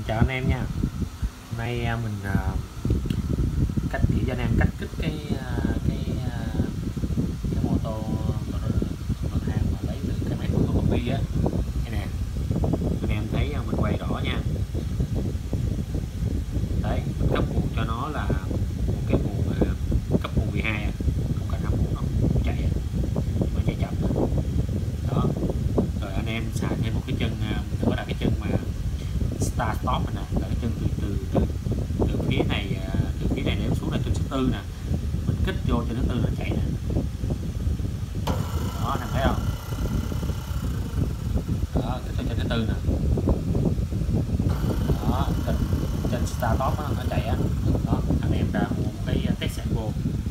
Chào anh em nha. Hôm nay mình cách chỉ cho anh em cách kích cái mô tô Toyota thang mà lấy từ cái máy photocopy á. Đây nè, anh em thấy mình quay rõ nha. Đấy, mình cấp nguồn cho nó là một cái nguồn cấp nguồn 12 à, không cần 5V đâu, chạy à, nó chạy chậm đó. Rồi anh em xài thêm một cái chân nữa là cái chân mà start stop này nè, là cái chân từ phía này, ném xuống là chân số tư nè, mình kích vô cho nó tư nó chạy nè. Đó, anh em thấy không? Đó, kích cho chân thứ tư nè. Đó, trên start stop nó chạy á. Đó, anh em ra mua một cái Texaco.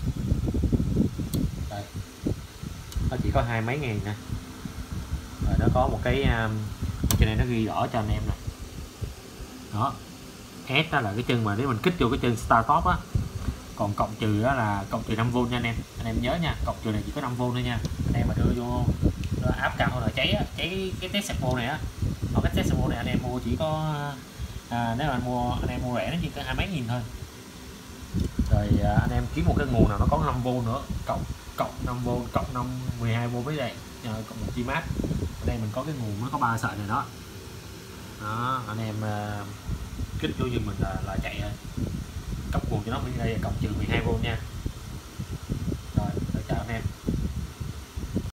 Đây, nó chỉ có 20 mấy ngàn nè. Rồi nó có một cái trên này nó ghi rõ cho anh em nè. Đó, S đó là cái chân mà nếu mình kích vô cái chân start stop á, còn cộng trừ đó là cộng trừ 5V nha anh em nhớ nha, cộng trừ này chỉ có 5V thôi nha. Anh em mà đưa vô áp cao hơn là cháy cái Texaco này á. Còn cái Texaco này anh em mua chỉ có nếu mà anh em mua rẻ nó chỉ có 20 mấy nghìn thôi. Rồi anh em kiếm một cái nguồn nào nó có 5V nữa, cộng 5V, cộng 12V với đây, cộng một chi mát. Ở đây mình có cái nguồn nó có 3 sợi này đó. Đó, anh em kích vô giùm mình là chạy rồi. Cấp nguồn cho nó bên đây là cộng trừ 12V nha.